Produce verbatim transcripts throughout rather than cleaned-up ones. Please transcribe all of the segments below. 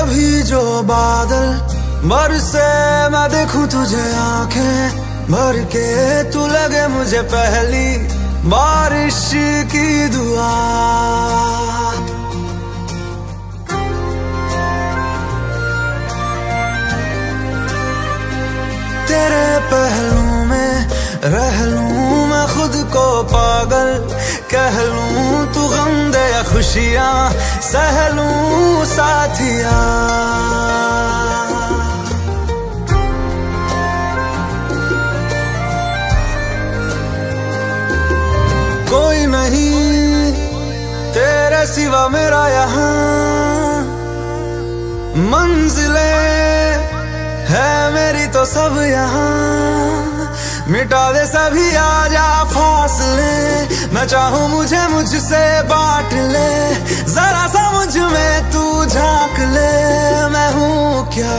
कभी जो बादल बरसे मैं देखूं तुझे आंखें भर के, तू लगे मुझे पहली बारिश की दुआ। तेरे पहलू में रह लूं मैं खुद को पागल, कह लूं तू गम दे या खुशियां सह लूं साथिया। कोई नहीं तेरे सिवा मेरा यहाँ, मंजिलें है मेरी तो सब यहाँ। मिटा दे सभी आजा फासले, मैं चाहूं मुझे मुझसे बांट ले। जरा सा मुझ में तू झांक ले, मैं हूँ क्या।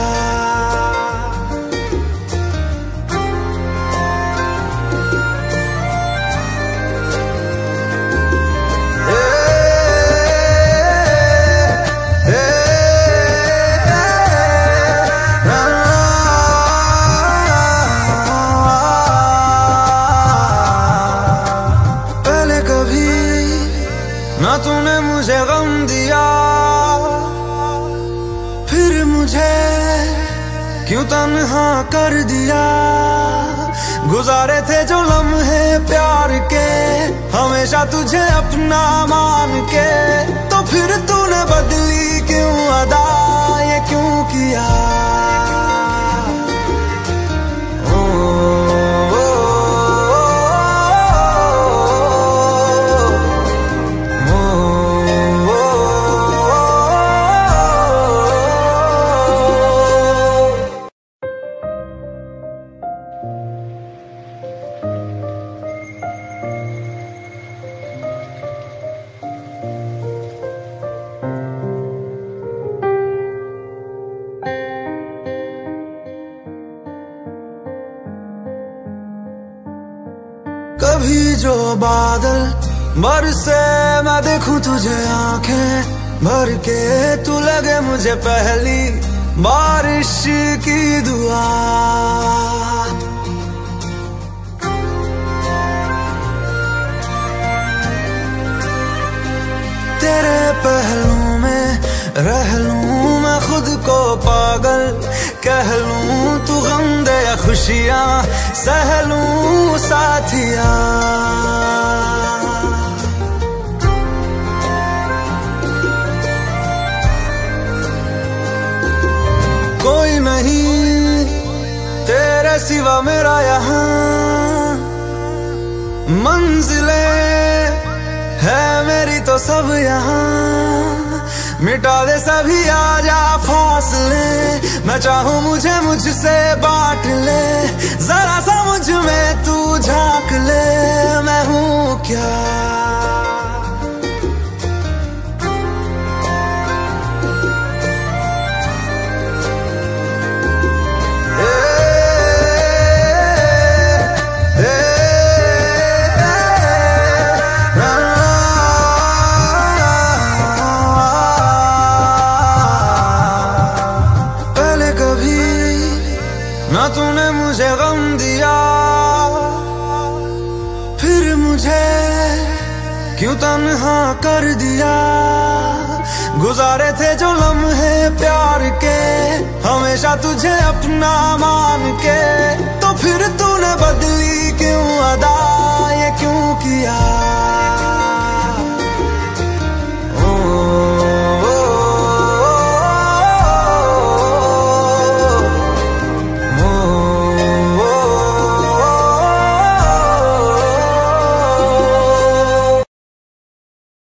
ना तूने मुझे गम दिया, फिर मुझे क्यों तन्हा कर दिया। गुजारे थे जो लम्हे प्यार के, हमेशा तुझे अपना मान के, तो फिर तूने बदली क्यों अदा, ये क्यों किया। कभी जो बादल बरसे मैं देखूं तुझे आंखें भर के, तू लगे मुझे पहली बारिश की दुआ। तेरे पहलू में रह लूं मैं खुद को पागल, कह लूं तू गम दे या खुशियां सह लूं साथिया। कोई नहीं तेरे सिवा मेरा यहाँ, मंजिलें है मेरी तो सब यहाँ। मिटा दे सभी आजा फासले, मैं चाहूं मुझे मुझसे बांट ले। जरा सा मुझ में तू झांक ले, मैं हूँ क्या। ना तूने मुझे गम दिया, फिर मुझे क्यों तन्हा कर दिया। गुजारे थे जो लम्हे प्यार के, हमेशा तुझे अपना मान के, तो फिर तूने बदली क्यों अदा, ये क्यों किया।